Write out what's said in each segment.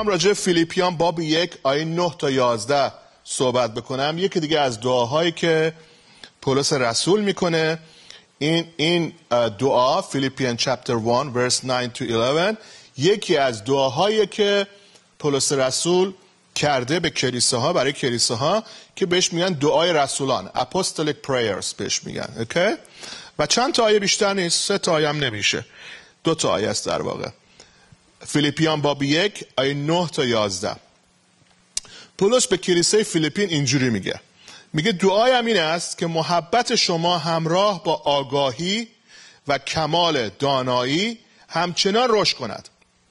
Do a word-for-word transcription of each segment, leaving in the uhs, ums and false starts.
هم راجع فیلیپیان باب یک آیه نه تا یازده صحبت بکنم. یکی دیگه از دعاهایی که پولس رسول میکنه این این دعا فیلیپیان چپتر یک ورس نه تا یازده یکی از دعاهایی که پولس رسول کرده به کلیساها، برای کلیساها که بهش میگن دعای رسولان، apostolic prayers بهش میگن. اوکی؟ و چند تا آیه بیشتر نیست، سه تا آیه هم نمیشه، دو تا آیه است در واقع. فیلیپیان باب یک آیه نه تا یازده. پولس به کلیسای فیلیپین اینجوری میگه، میگه دعایم این است که محبت شما همراه با آگاهی و کمال دانایی همچنان رشد کند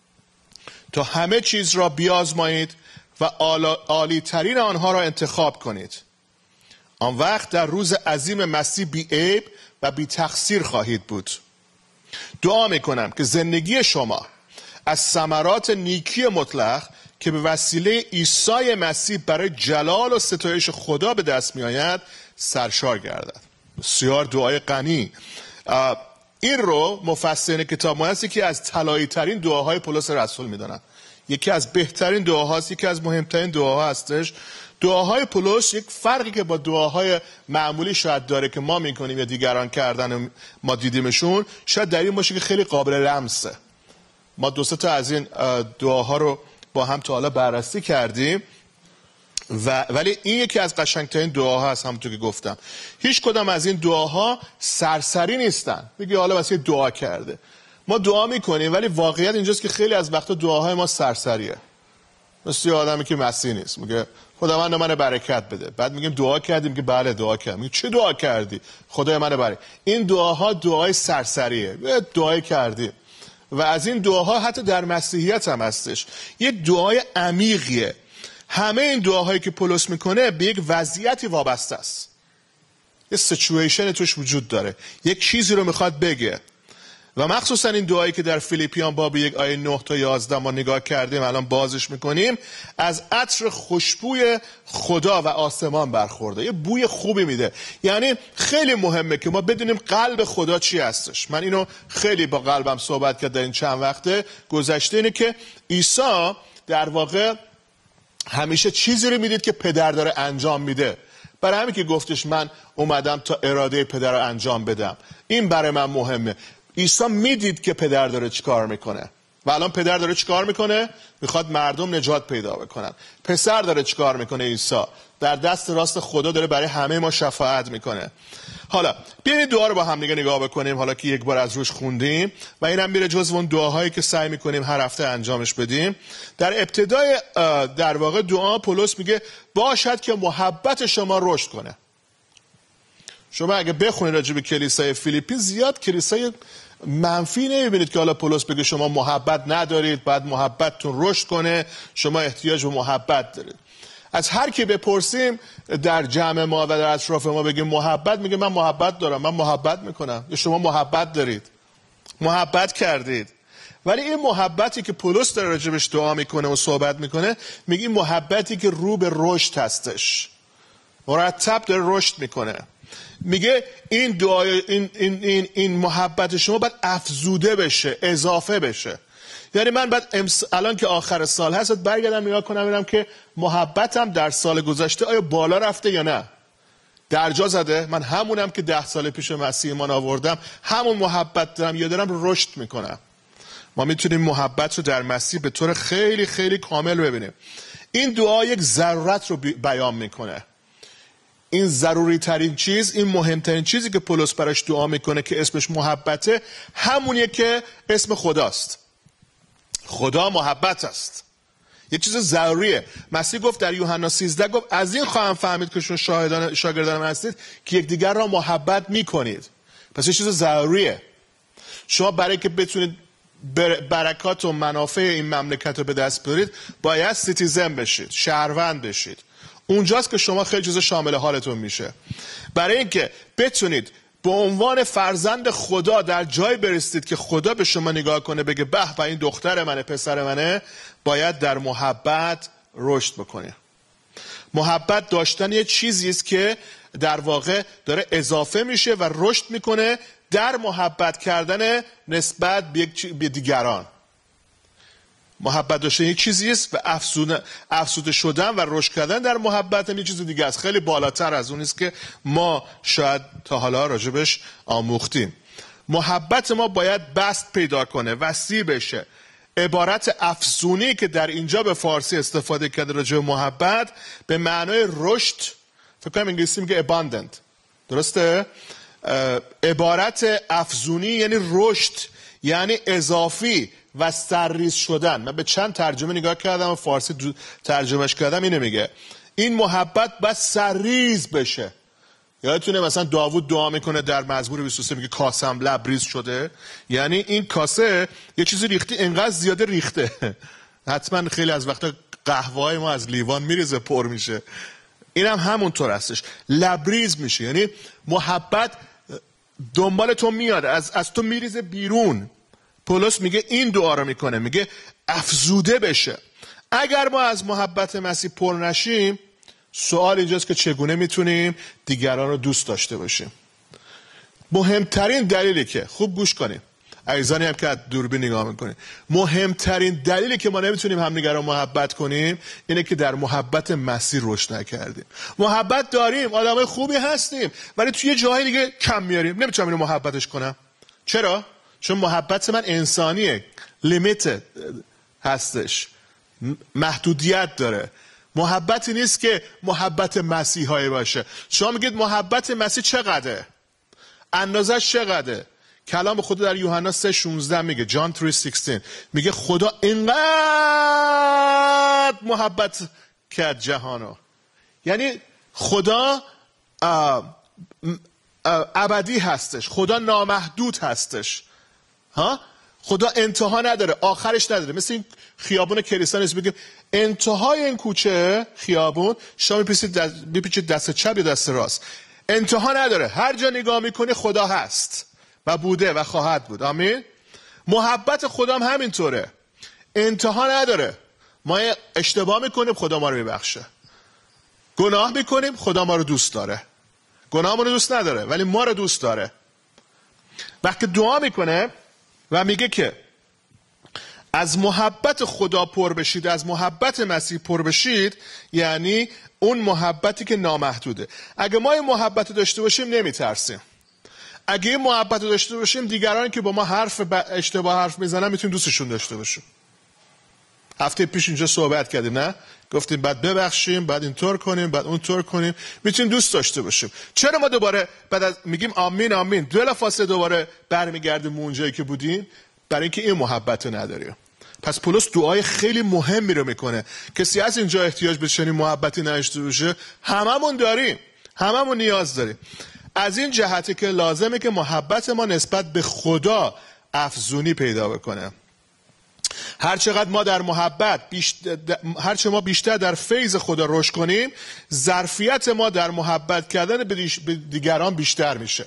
تا همه چیز را بیازمایید و عالی ترین آنها را انتخاب کنید. آن وقت در روز عظیم مسیح بی عیب و بی تقصیر خواهید بود. دعا میکنم که زندگی شما از ثمرات نیکی مطلق که به وسیله عیسی مسیح برای جلال و ستایش خدا به دست می آید سرشار گردد. بسیار دعای غنی. این رو مفسرین کتاب مقدس که از طلایی ترین دعاهای پولس رسول می دانند. یکی از بهترین دعاهاست، یکی از مهمترین دعاها هستش. دعاهای پولس یک فرقی که با دعاهای معمولی شاید داره که ما میکنیم یا دیگران کردن و ما دیدیمشون، شاید در این باشه که خیلی قابل لمسه. ما دو سه تا از این دعاها رو با هم تا حالا بررسی کردیم و ولی این یکی از قشنگترین دعاها هست. همونطور که گفتم هیچ کدام از این دعاها سرسری نیستن میگه حالا واسه دعا کرده. ما دعا میکنیم ولی واقعیت اینجاست که خیلی از وقتا دعاهای ما سرسریه. مثل یه آدمی که مسیحی نیست میگه خداوند من برکت بده، بعد میگیم دعا کردیم که بله دعا کردیم، میگه چه دعا کردی؟ خدای من برکت. این دعاها دعای سرسریه، دعای کردیم. و از این دعاها حتی در مسیحیت هم هستش، یک دعای عمیقیه. همه این دعاهایی که پولس میکنه به یک وضعیتی وابسته است، یه سیچویشن توش وجود داره، یک چیزی رو میخواد بگه. و مخصوصا این دعایی که در فیلیپیان باب یک آیه نه تا یازده ما نگاه کردیم، الان بازش میکنیم، از عطر خوشبوی خدا و آسمان برخورده، یه بوی خوبی میده. یعنی خیلی مهمه که ما بدونیم قلب خدا چی هستش. من اینو خیلی با قلبم صحبت کردم در این چند وقته گذشته، اینه که عیسی در واقع همیشه چیزی رو میدید که پدر داره انجام میده. برای همین که گفتش من اومدم تا اراده پدر رو انجام بدم. این برای من مهمه. عیسی میدید که پدر داره چیکار میکنه و الان پدر داره چیکار میکنه؟ میخواد مردم نجات پیدا بکنن. پسر داره چیکار میکنه؟ عیسی در دست راست خدا داره برای همه ما شفاعت میکنه. حالا بیاین دعا رو با هم دیگه نگاه بکنیم، حالا که یک بار از روش خوندیم و اینم میره جزو اون دعاهایی که سعی میکنیم هر هفته انجامش بدیم. در ابتدای در واقع دعا پولس میگه باشد که محبت شما رشد کنه. شما اگه بخونید راجع به کلیسای فیلیپین زیاد کلیسای منفی نمیبینید که حالا پولس بگه شما محبت ندارید، بعد محبتتون رشد کنه، شما احتیاج به محبت دارید. از هر کی بپرسیم در جمع ما و در اطراف ما بگیم محبت، میگه من محبت دارم، من محبت میکنم. یا شما محبت دارید، محبت کردید. ولی این محبتی که پولس داره راجبش دعا میکنه و صحبت میکنه، میگه محبتی که رو به رشد هستش، مرتب داره رشد میکنه. میگه این دعای این این این این محبت شما باید افزوده بشه، اضافه بشه. یعنی من بعد امس... الان که آخر سال هست برگردم نگاه کنم ببینم که محبتم در سال گذشته آیا بالا رفته یا نه، درجا زده. من همونم که ده سال پیش مسیح ایمان آوردم، همون محبت دارم یا دارم رشد میکنم. ما میتونیم محبت رو در مسیح به طور خیلی خیلی کامل ببینیم. این دعا یک ضرورت رو بیان میکنه. این ضروری ترین چیز، این مهمترین چیزی که پولس براش دعا میکنه که اسمش محبته، همونیه که اسم خداست. خدا محبت است، یک چیز ضروریه. مسیح گفت در یوحنا سیزده، گفت از این خواهم فهمید که شما شاهدان شاگردان من هستید که یکدیگر را محبت میکنید. پس یک چیز ضروریه. شما برای که بتونید برکات و منافع این مملکت رو به دست بیارید باید سیتیزن بشید، شهروند بشید. اونجاست که شما خیلی چیز شامل حالتون میشه. برای اینکه بتونید به عنوان فرزند خدا در جای برسید که خدا به شما نگاه کنه بگه به به این دختر منه، پسر منه، باید در محبت رشد بکنه. محبت داشتن یه چیزی است که در واقع داره اضافه میشه و رشد میکنه در محبت کردن نسبت به دیگران. محبت داشتن یک چیزی است و افزوده افزوده شدن و رشد کردن در محبت هم یک چیز دیگه است، خیلی بالاتر از اون است که ما شاید تا حالا راجبش آموختیم. محبت ما باید بست پیدا کنه، وسیع بشه. عبارت افزونی که در اینجا به فارسی استفاده کرده راجع به محبت به معنای رشد، فکر کنم انگلیسی میگه abundant، درسته؟ عبارت افزونی یعنی رشد، یعنی اضافی و سرریز شدن. من به چند ترجمه نگاه کردم و فارسی ترجمهش کردم، اینه میگه این محبت باید سرریز بشه. یادتونه مثلا داوود دعا میکنه در مزمور بیست و سه، میگه کاسم لبریز شده، یعنی این کاسه یه چیزی ریختی، انقدر زیاده ریخته. حتما خیلی از وقتا قهوه ما از لیوان میریزه پر میشه، این هم همونطور هستش، لبریز میشه. یعنی محبت دنبال تو میاد، از, از تو میریزه بیرون. پولس میگه این دعا رو میکنه، میگه افزوده بشه. اگر ما از محبت مسیح پر نشیم، سوال اینجاست که چگونه میتونیم دیگران رو دوست داشته باشیم. مهمترین دلیلی که، خوب گوش کنیم عزیزانی هم که از دوربین نگاه میکنیم، مهمترین دلیلی که ما نمیتونیم همدیگر رو محبت کنیم اینه که در محبت مسیح رشد نکردیم. محبت داریم، آدمای خوبی هستیم، ولی توی یه جاهای دیگه کم میاریم، نمیتونم اینو محبتش کنم. چرا؟ چون محبت من انسانیه، لیمیت هستش، محدودیت داره. محبتی نیست که محبت مسیحایی باشه. شما میگید محبت مسیح چقدره؟ اندازش چقدره؟ کلام خدا در یوحنا سه شانزده میگه، جان سه شانزده میگه خدا اینقدر محبت کرد جهانو. یعنی خدا آه آه ابدی هستش، خدا نامحدود هستش، ها؟ خدا انتها نداره، آخرش نداره. مثل این خیابون کلیسا نیست بگیم انتهای این کوچه خیابون شما میپیچید دست چپ یا دست راست، انتها نداره. هر جا نگاه میکنی خدا هست و بوده و خواهد بود. آمین. محبت خدا هم همینطوره، انتها نداره. ما اشتباه میکنیم، خدا ما رو میبخشه. گناه میکنیم، خدا ما رو دوست داره. گناه ما رو دوست نداره ولی ما رو دوست داره. وقتی دعا میکنه و میگه که از محبت خدا پر بشید، از محبت مسیح پر بشید، یعنی اون محبتی که نامحدوده. اگه ما این محبت داشته باشیم نمیترسیم. اگه این محبت داشته باشیم، دیگرانی که با ما حرف ب... اشتباه حرف میزنن میتونیم دوستشون داشته باشیم. هفته پیش اینجا صحبت کردیم، نه؟ گفتیم بعد ببخشیم، بعد اینطور کنیم، بعد اونطور کنیم، میتونیم دوست داشته باشیم. چرا ما دوباره بعد از میگیم آمین آمین بلافاصله دوباره برمیگردیم اون جایی که بودیم؟ برای اینکه این محبت رو نداریم. پس پولس دعای خیلی مهمی رو میکنه. کسی از اینجا احتیاج به چنین محبتی نداشته باشه؟ هممون داریم، هممون نیاز داریم. از این جهتی که لازمه که محبت ما نسبت به خدا افزونی پیدا بکنه. هر چقدر ما در محبت بیشتر، هر چه ما بیشتر در فیض خدا رشد کنیم، ظرفیت ما در محبت کردن به دیگران بیشتر میشه.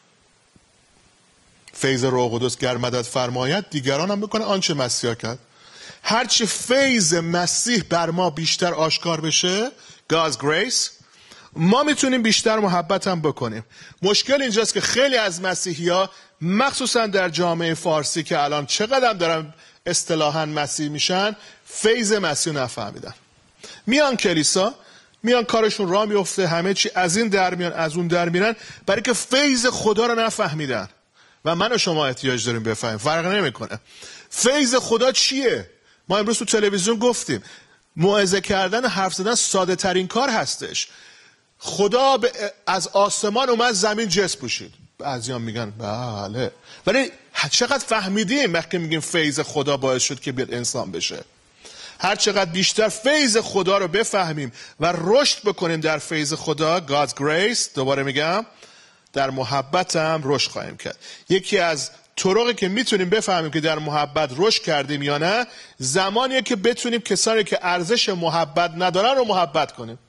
فیض روح القدس گر مدد فرماید دیگران هم بکنه آنچه مسیح کرد. هرچه فیض مسیح بر ما بیشتر آشکار بشه، God's grace، ما میتونیم بیشتر محبت هم بکنیم. مشکل اینجاست که خیلی از مسیحی‌ها مخصوصا در جامعه فارسی که الان چقدر دارن اصطلاحاً مسیح میشن، فیض مسیح نفهمیدن. میان کلیسا، میان کارشون راه میفته، همه چی از این در میان از اون در میرن، برای که فیض خدا رو نفهمیدن. و من و شما احتیاج داریم بفهمیم، فرق نمیکنه. فیض خدا چیه؟ ما امروز تو تلویزیون گفتیم موعظه کردن، حرف زدن ساده ترین کار هستش. خدا از آسمان اومد زمین جسم پوشید. بعضیان میگن بله، ولی چقدر فهمیدیم وقتی میگیم فیض خدا باعث شد که بیاد انسان بشه؟ هر چقدر بیشتر فیض خدا رو بفهمیم و رشد بکنیم در فیض خدا، God's grace، دوباره میگم، در محبت هم رشد خواهیم کرد. یکی از طرقی که میتونیم بفهمیم که در محبت رشد کردیم یا نه، زمانیه که بتونیم کسانی که ارزش محبت ندارن رو محبت کنیم.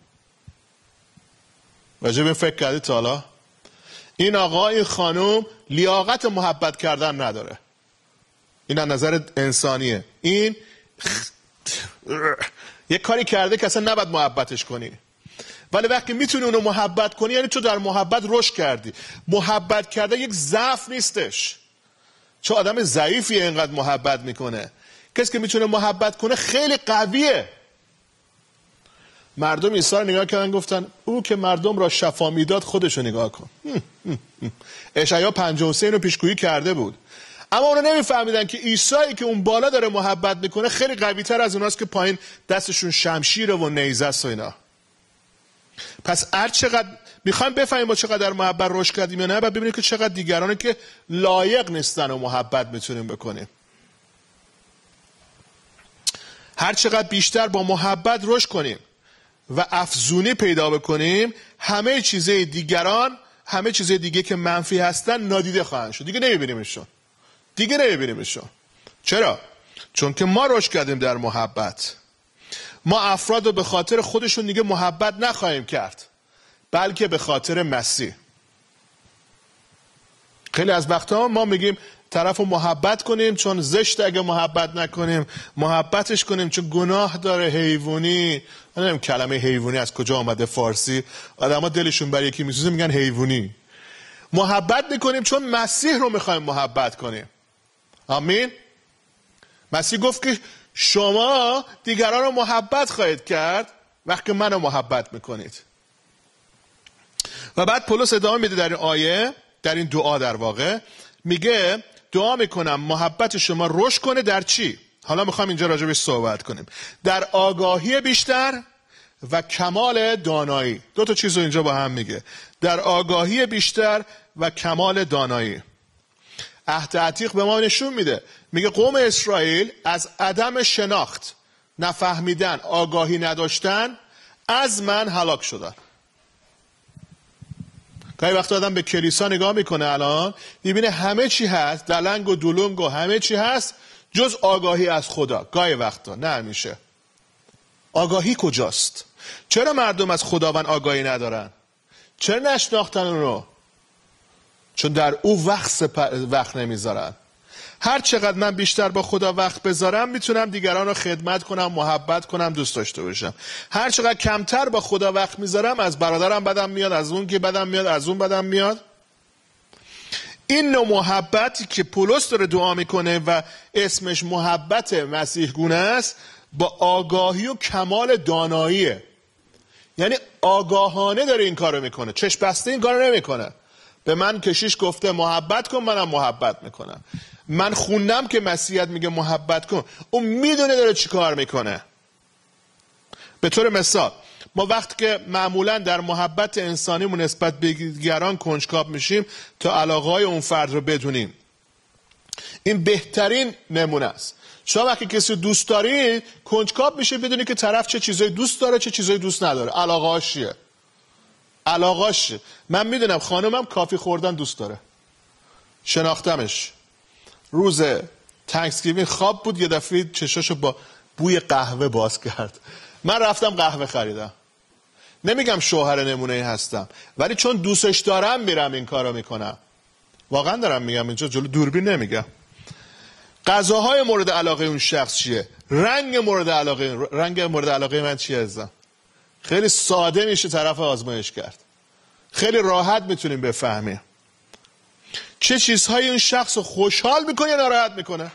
راجع به فکر کردید تا حالا؟ این آقا، این خانم لیاقت محبت کردن نداره. این از نظر انسانیه. این یک کاری کرده که اصلا نباید محبتش کنی. ولی وقتی میتونی اونو محبت کنی، یعنی تو در محبت رشد کردی. محبت کرده یک ضعف نیستش. چون آدم ضعیفی اینقدر محبت میکنه. کسی که میتونه محبت کنه خیلی قویه. مردم عیسی رو نگاه کردن گفتن او که مردم را شفا میداد خودش رو نگاه کن. اشعیا پنجاه و سه رو پیشگویی کرده بود، اما اونو نمیفهمیدن که عیسی که اون بالا داره محبت میکنه خیلی قوی تر از اوناست که پایین دستشون شمشیره و نیزه است و اینا. پس هر چقدر میخوایم بفهمیم با چقدر محبت رشد کردیم یا نه، بعد ببینیم که چقدر دیگرانی که لایق نیستن و محبت میتونیم بکنیم. هر چقدر بیشتر با محبت رشد کنیم و افزونی پیدا بکنیم، همه چیزای دیگران، همه چیزای دیگه که منفی هستن نادیده خواهند شد. دیگه نمیبینیمشون. دیگه نمیبینیمشون. چرا؟ چون که ما رشد کردیم در محبت. ما افراد رو به خاطر خودشون دیگه محبت نخواهیم کرد، بلکه به خاطر مسیح. خیلی از وقتا ما میگیم طرف رو محبت کنیم چون زشت، اگه محبت نکنیم محبتش کنیم چون گناه داره، حیوانی. من نمیم کلمه حیوانی از کجا آمده فارسی، آدم ها دلشون برای یکی میسوزه میگن حیوانی. محبت میکنیم چون مسیح رو میخوایم محبت کنیم. آمین. مسیح گفت که شما دیگران رو محبت خواهید کرد وقتی منو محبت میکنید. و بعد پولس ادامه میده در این آیه، در این دعا در واقع میگه دعا میکنم محبت شما رشد کنه در چی؟ حالا میخوام اینجا راجع بهش صحبت کنیم. در آگاهی بیشتر و کمال دانایی. دو تا چیز رو اینجا با هم میگه. در آگاهی بیشتر و کمال دانایی. عهد عتیق به ما نشون میده، میگه قوم اسرائیل از عدم شناخت، نفهمیدن، آگاهی نداشتن از من هلاک شدن. گاهی وقت آدم به کلیسا نگاه میکنه الان میبینه همه چی هست، دلنگ و دلنگ و همه چی هست جز آگاهی از خدا. گاهی وقتا، نه همیشه. آگاهی کجاست؟ چرا مردم از خداوند آگاهی ندارن؟ چرا نشناختن اون رو؟ چون در او وقت, سپ... وقت نمیذارن. هر چقدر من بیشتر با خدا وقت بذارم میتونم دیگران رو خدمت کنم، محبت کنم، دوست داشته باشم. هر چقدر کمتر با خدا وقت میذارم از برادرم بدم میاد، از اون که بدم میاد، از اون بدم میاد. این نوع محبتی که پولس داره دعا میکنه و اسمش محبت مسیح گونه است، با آگاهی و کمال داناییه. یعنی آگاهانه داره این کارو میکنه، چشم بسته این کارو نمیکنه. به من کشیش گفته محبت کن، منم محبت میکنم. من خوندم که مسیحیت میگه محبت کن، اون میدونه داره چی کار میکنه. به طور مثال ما وقتی که معمولا در محبت انسانیمون نسبت به دیگران کنجکاو میشیم تا علاقه های اون فرد رو بدونیم. این بهترین نمونه است. شما وقتی کسی دوست داری کنجکاو میشه بدونی که طرف چه چیزایی دوست داره، چه چیزایی دوست نداره، علاقه هاش چیه. علاقاش. من میدونم خانمم کافی خوردن دوست داره، شناختمش. روز تانکسگیوینگ خواب بود، یه دفعه چشاشو با بوی قهوه باز کرد. من رفتم قهوه خریدم. نمیگم شوهر نمونه هستم، ولی چون دوستش دارم میرم این کارو میکنم. واقعا دارم میگم، اینجا جلو دوربین نمیگم. غذاهای مورد علاقه اون شخص چیه؟ رنگ مورد علاقه رنگ مورد علاقه من چیه عزیزم؟ خیلی ساده میشه طرف آزمایش کرد. خیلی راحت میتونیم بفهمیم چه چیزهایی اون شخص رو خوشحال میکنه یا ناراحت میکنه.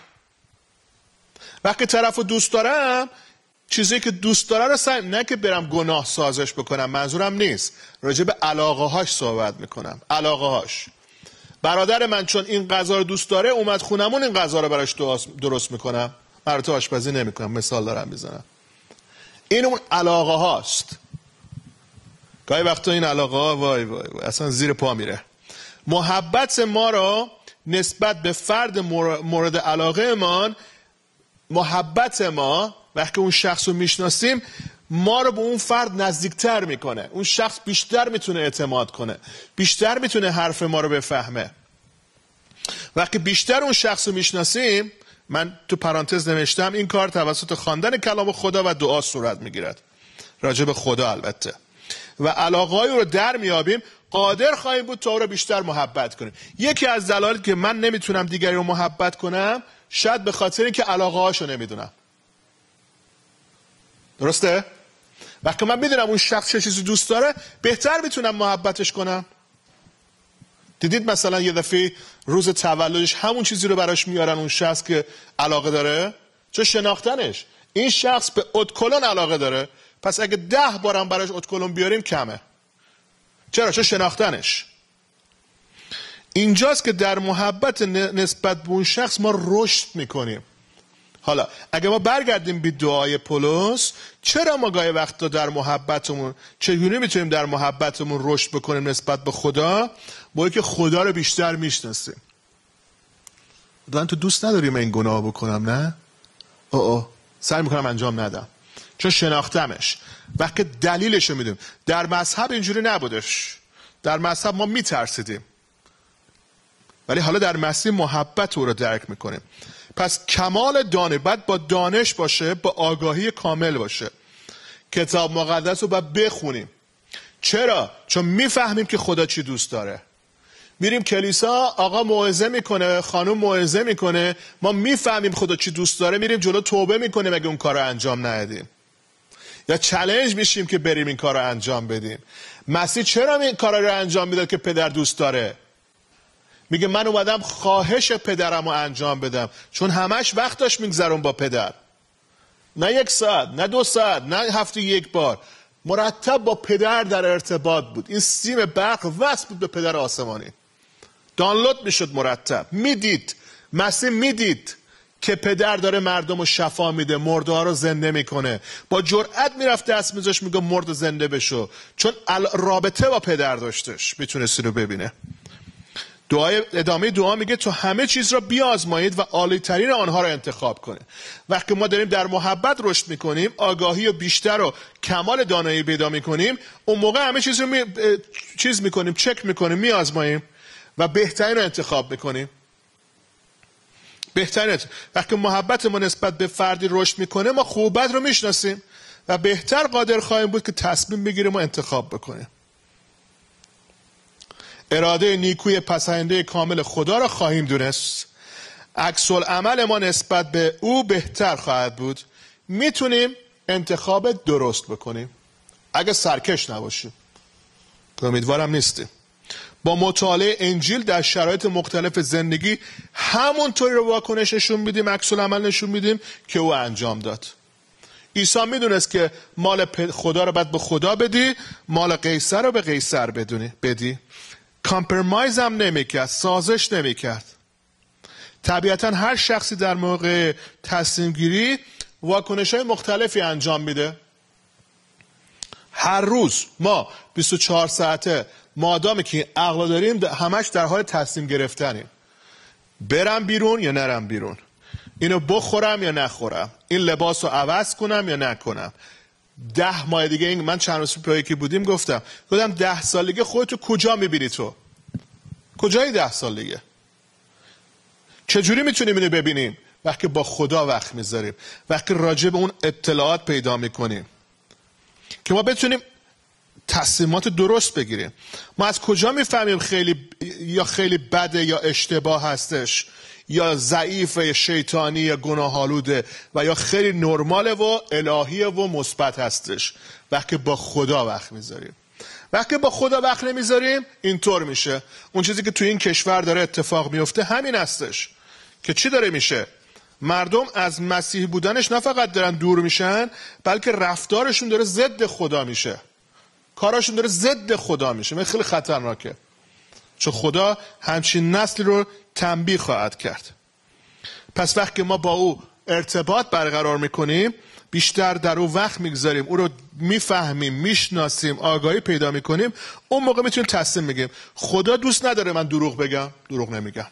وقتی طرف رو دوست دارم، چیزی که دوست داره رو سعی، نه که برم گناه سازش بکنم، منظورم نیست، راجع به علاقه هاش صحبت میکنم. علاقه هاش. برادر من چون این غذا رو دوست داره اومد خونمون، این غذا رو براش درست میکنم. البته آشپزی نمیکنم، مثال دارم میزنم. این اون علاقه هاست. گاهی وقتا این علاقه ها وای وای وای اصلا زیر پا میره. محبت ما را نسبت به فرد مورد علاقه ما، محبت ما وقتی اون شخص رو میشناسیم ما رو به اون فرد نزدیکتر میکنه. اون شخص بیشتر میتونه اعتماد کنه، بیشتر میتونه حرف ما رو بفهمه. وقتی بیشتر اون شخص رو میشناسیم، من تو پرانتز نوشتم این کار توسط خواندن کلام خدا و دعا صورت میگیرد، راجع به خدا البته. و علاقه‌ای رو در میابیم، قادر خواهیم بود تا او رو بیشتر محبت کنیم. یکی از دلایلی که من نمیتونم دیگری رو محبت کنم شاید به خاطر اینکه علاقه هاشو نمیدونم. درسته؟ وقتی من میدونم اون شخص چه چیزی دوست داره بهتر میتونم محبتش کنم. دیدید مثلا یه دفعه روز تولدش همون چیزی رو براش میارن اون شخص که علاقه داره، چون شناختنش. این شخص به ادکلون علاقه داره، پس اگه ده بارم براش ادکلون بیاریم کمه. چرا؟ چون شناختنش. اینجاست که در محبت نسبت به اون شخص ما رشد میکنیم. حالا اگه ما برگردیم به دعای پولس، چرا ما گاهی وقتا در محبتمون، چگونه میتونیم در محبتمون رشد بکنیم نسبت به خدا؟ با اینکه خدا رو بیشتر میشناسیم. دارن تو دوست نداریم این گناه بکنم، نه؟ او او سعی میکنم انجام ندم چون شناختمش. وقتی دلیلش رو میدونیم. در مذهب اینجوری نبودش. در مذهب ما میترسیدیم، ولی حالا در مسیح محبت او رو درک میکنیم. پس کمال دانش باید با دانش باشه، با آگاهی کامل باشه. کتاب مقدس رو باید بخونیم. چرا؟ چون میفهمیم که خدا چی دوست داره. میریم کلیسا، آقا موعظه میکنه، خانم موعظه میکنه، ما میفهمیم خدا چی دوست داره، میریم جلو توبه میکنیم اگه اون کار رو انجام ندیم، یا چالش میشیم که بریم این کار رو انجام بدیم. مسیح چرا این کار رو انجام میداد که پدر دوست داره؟ میگه من اومدم خواهش پدرم رو انجام بدم، چون همش وقت داشت میگذرون با پدر. نه یک ساعت، نه دو ساعت، نه هفته یک بار، مرتب با پدر در ارتباط بود. این سیم برق وصل بود به پدر آسمانی، دانلود میشد مرتب. میدید، مسیح میدید که پدر داره مردم رو شفا میده، مرده ها رو زنده میکنه. با جرأت میرفت دست میذاش میگه مرد زنده بشو، چون رابطه با پدر داشتش، میتونستی رو ببینه. دعای ادامه دعا میگه تو همه چیز را بیازمایید و عالی ترین آنها را انتخاب کنید. وقتی ما داریم در محبت رشد میکنیم، آگاهی و بیشتر و کمال دانایی پیدا میکنیم، اون موقع همه چیز رو می... چیز میکنیم، چک میکنیم، میازماییم و بهترین رو انتخاب میکنیم. بهترین. وقتی محبت ما نسبت به فردی رشد میکنه، ما خوب بد رو میشناسیم و بهتر قادر خواهیم بود که تصمیم بگیریم و انتخاب بکنیم. اراده نیکوی پسنده کامل خدا را خواهیم دونست. عکس العمل ما نسبت به او بهتر خواهد بود. میتونیم انتخاب درست بکنیم اگه سرکش نباشیم، که امیدوارم نیستیم. با مطالعه انجیل در شرایط مختلف زندگی همونطوری رو واکنش نشون میدیم، عکس العمل نشون میدیم که او انجام داد. عیسی میدونست که مال خدا رو باید به خدا بدی، مال قیصر رو به قیصر بدونی بدی. کامپرمایز هم نمیکرد، سازش نمیکرد. طبیعتا هر شخصی در موقع تصمیم گیری واکنش های مختلفی انجام میده. هر روز ما بیست و چهار ساعته مادامی که عقل داریم همش در حال تصمیم گرفتنیم. برم بیرون یا نرم بیرون، اینو بخورم یا نخورم، این لباس رو عوض کنم یا نکنم. ده ماه دیگه این من چند روز پیش که بودیم گفتم گفتم ده سال دیگه خودتو کجا میبینی؟ تو کجایی ده سال دیگه؟ چجوری میتونیم اینو ببینیم؟ وقتی با خدا وقت میذاریم، وقتی راجع به اون اطلاعات پیدا میکنیم که ما بتونیم تصمیمات درست بگیریم. ما از کجا میفهمیم خیلی یا خیلی بده یا اشتباه هستش، یا ضعیف یا شیطانی یا گناه‌آلوده، و یا خیلی نرماله و الهیه و مثبت هستش؟ وقتی با خدا وقت میذاریم. وقتی با خدا وقت نمیذاریم اینطور میشه. اون چیزی که توی این کشور داره اتفاق میفته همین هستش که چی داره میشه؟ مردم از مسیح بودنش نه فقط دارن دور میشن، بلکه رفتارشون داره ضد خدا میشه، کاراشون داره ضد خدا میشه. خیلی خطرناکه، چون خدا همچین نسلی رو تنبیه خواهد کرد. پس وقتی ما با او ارتباط برقرار میکنیم، بیشتر در او وقت میگذاریم، او رو میفهمیم، میشناسیم، آگاهی پیدا میکنیم، اون موقع میتونیم تصمیم بگیریم. خدا دوست نداره من دروغ بگم، دروغ نمیگم.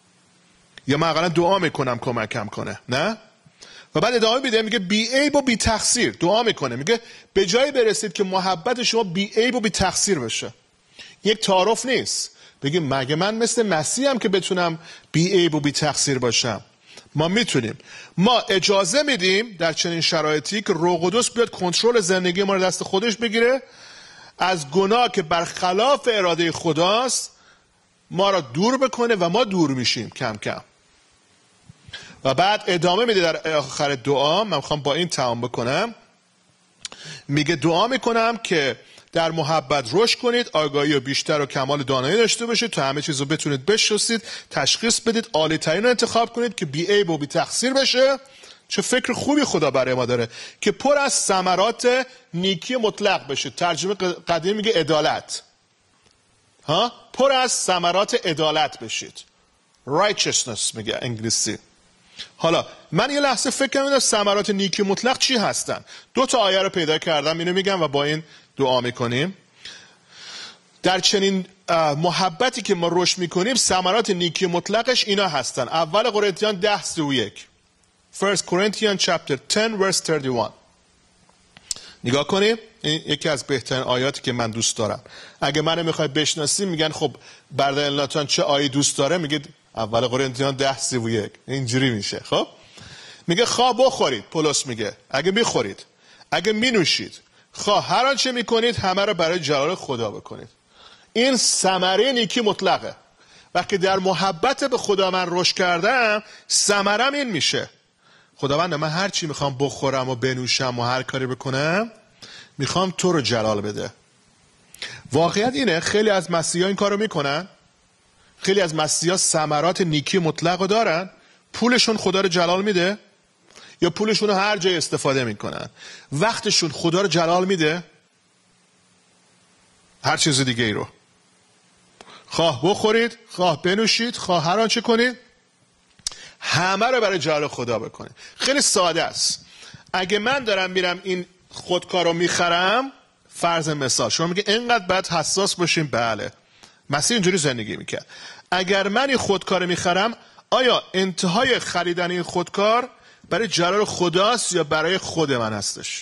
یا من اقلا دعا میکنم کمکم کنه، نه؟ و بعد ادامه میده میگه بی عیب و بی تقصیر. دعا میکنه میگه به جایی برسید که محبت شما بی عیب و بی تقصیر بشه. یک تعارف نیست بگیم مگه من مثل مسیحم که بتونم بی عیب و بی تقصیر باشم؟ ما میتونیم. ما اجازه میدیم در چنین شرایطی که روح القدس بیاد کنترل زندگی ما رو دست خودش بگیره، از گناه که برخلاف اراده خداست ما را دور بکنه و ما دور میشیم کم کم. و بعد ادامه میده در آخر دعا. من میخوام با این تمام بکنم. میگه دعا میکنم که در محبت رشد کنید، آگاهی و بیشتر و کمال دانایی داشته باشید، تا همه چیز رو بتونید بشناسید، تشخیص بدید، عالی ترین رو انتخاب کنید که بی عیب و بی تقصیر بشه، چه فکر خوبی خدا برای ما داره که پر از ثمرات نیکی مطلق بشه. ترجمه قدیمی میگه عدالت. ها؟ پر از ثمرات عدالت بشید. righteousness میگه انگلیسی. حالا من یه لحظه فکر کنم ثمرات نیکی مطلق چی هستن. دو تا آیه رو پیدا کردم، اینو میگم و با این دعا میکنیم. در چنین محبتی که ما رشد میکنیم ثمرات نیکی مطلقش اینا هستن. اول قرنتیان ده سی و یک. First Corinthians chapter ten verse thirty-one. نگاه کنیم، این یکی از بهترین آیاتی که من دوست دارم. اگه منو میخوای بشناسی میگن خب برادر ناتان چه آیه دوست داره، میگید اول قرنتیان ده سی و یک. اینجوری میشه. خب میگه خواه بخورید، پولس میگه اگه میخورید، اگه مینوشید، خواه هر آنچه میکنید همه رو برای جلال خدا بکنید. این ثمره نیکی مطلقه. وقتی در محبت به خدا من رشد کردم، ثمرم این میشه. خداوند من هر چی میخوام بخورم و بنوشم و هر کاری بکنم، میخوام تو رو جلال بده. واقعیت اینه خیلی از مسیحا این کارو میکنن. خیلی از مسیحا ثمرات نیکی مطلق رو دارن، پولشون خدا رو جلال میده یا پولشون رو هر جای استفاده میکنن. وقتشون خدا رو جلال میده؟ هر چیز دیگه ای رو. خواه بخورید، خواه بنوشید، خواه هر آنچه کنید، همه رو برای جلال خدا بکنید. خیلی ساده است. اگه من دارم میرم این خودکار رو میخرم، فرض مثال شما میگه اینقدر باید حساس باشیم. بله، مسیح اینجوری زندگی میکرد. اگر من این خودکار میخرم، آیا انتهای خریدن این خودکار برای جلال خداست یا برای خود من هستش؟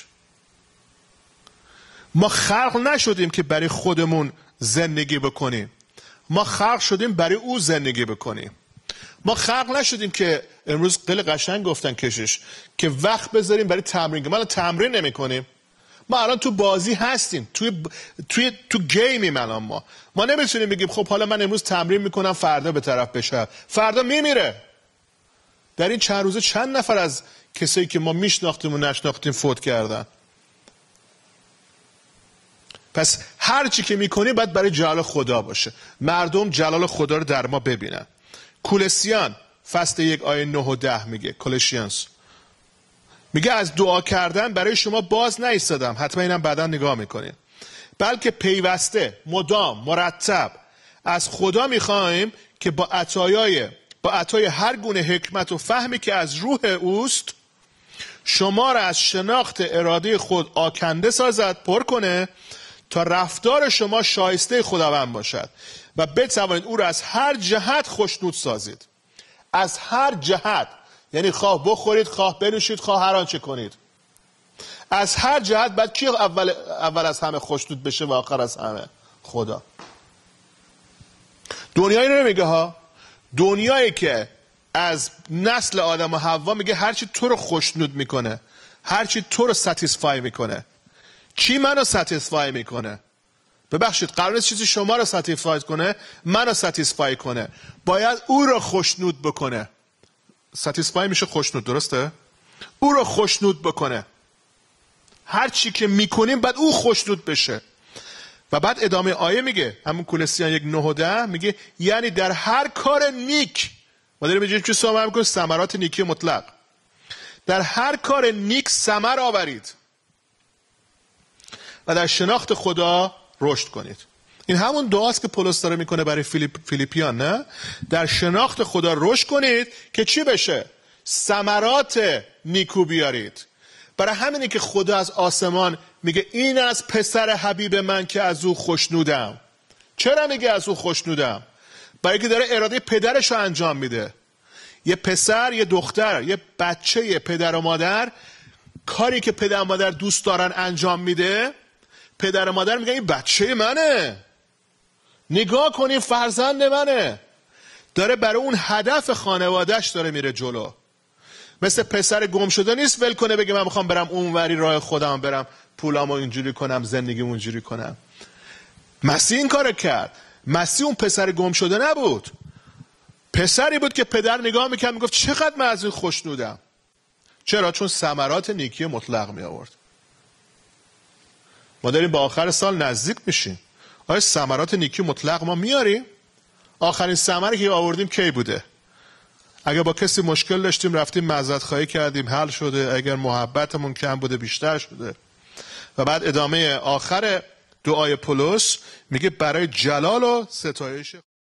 ما خلق نشدیم که برای خودمون زندگی بکنیم. ما خلق شدیم برای او زندگی بکنیم. ما خلق نشدیم که امروز خیلی قشنگ گفتن کشش که وقت بذاریم برای تمرین. ما الان تمرین نمی کنیم. ما الان تو بازی هستیم، توی توی تو گیمیم الان. ما ما نمیتونیم بگیم خب حالا من امروز تمرین میکنم فردا به طرف بشه. فردا میمیره. در این چند روزه چند نفر از کسایی که ما میشناختیم و نشناختیم فوت کردن. پس هر چی که میکنی باید برای جلال خدا باشه. مردم جلال خدا رو در ما ببینن. کولسیان فصل یک آیه نه و ده میگه، کولشیانس میگه از دعا کردن برای شما باز نایستادم، حتما اینم بعدا نگاه میکنین، بلکه پیوسته مدام مرتب از خدا میخوایم که با عطایای با عطای هر گونه حکمت و فهمی که از روح اوست شما را از شناخت اراده خود آکنده سازد، پر کنه تا رفتار شما شایسته خداوند باشد و بتوانید او را از هر جهت خوشنود سازید. از هر جهت، یعنی خواه بخورید، خواه بنوشید، خواه هر آنچه کنید. از هر جهت بعد کی اول اول از همه خوشنود بشه و آخر از همه؟ خدا. دنیایی رو نمیگه ها. دنیایی که از نسل آدم و حوا میگه هرچی تو رو خوشنود میکنه، هرچی تو رو ساتیسفای میکنه. کی منو ساتیسفای میکنه؟ ببخشید، قرار نیست چیزی شما رو ساتیسفای کنه، منو ساتیسفای کنه. باید او رو خوشنود بکنه. ساتیسفای میشه خوشنود، درسته؟ او رو خوشنود بکنه. هر چی که میکنیم باید او خوشنود بشه. و بعد ادامه آیه میگه، همون کولسیان یک نه و ده میگه یعنی در هر کار نیک، ما داریم اینجوری که صحبت میکنیم ثمرات نیکی مطلق، در هر کار نیک ثمر آورید و در شناخت خدا رشد کنید. این همون دعاست که پولس داره میکنه برای فیلیپ، فیلیپیان، نه؟ در شناخت خدا رشد کنید که چی بشه؟ ثمرات نیکو بیارید. برای همینه که خدا از آسمان میگه این از پسر حبیب من که از او خوشنودم. چرا میگه از او خوشنودم؟ برای که داره اراده پدرش رو انجام میده. یه پسر، یه دختر، یه بچه، یه پدر و مادر کاری که پدر و مادر دوست دارن انجام میده، پدر و مادر میگن این بچه منه، نگاه کنین فرزند منه. داره برای اون هدف خانوادهش داره میره جلو. مثل پسر گم شده نیست ول کنه بگه من میخوام برم اونوری راه خودم برم پولامو اینجوری کنم زندگیمو اینجوری کنم. مسیح این کارو کرد. مسیح اون پسر گم شده نبود. پسری بود که پدر نگاه میکرد میگفت چقدر من از این خوشنودم. چرا؟ چون ثمرات نیکی مطلق می آورد. ما داریم با آخر سال نزدیک میشیم. آیا ثمرات نیکی مطلق ما میاریم؟ آخرین ثمری که آوردیم کی بوده؟ اگر با کسی مشکل داشتیم رفتیم معذرت خواهی کردیم، حل شده. اگر محبتمون کم بوده بیشتر شده. و بعد ادامه آخر دعای پولس میگه برای جلال و ستایش